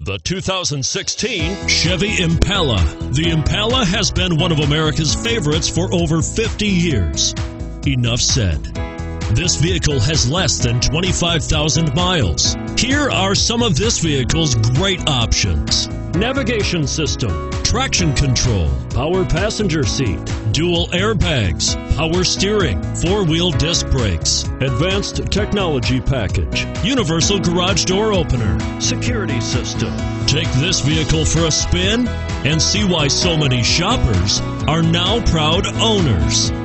The 2016 Chevy Impala. The Impala has been one of America's favorites for over 50 years. Enough said. This vehicle has less than 25,000 miles. Here are some of this vehicle's great options: navigation system, traction control, power passenger seat, dual airbags, power steering, four-wheel disc brakes, advanced technology package, universal garage door opener, security system. Take this vehicle for a spin and see why so many shoppers are now proud owners.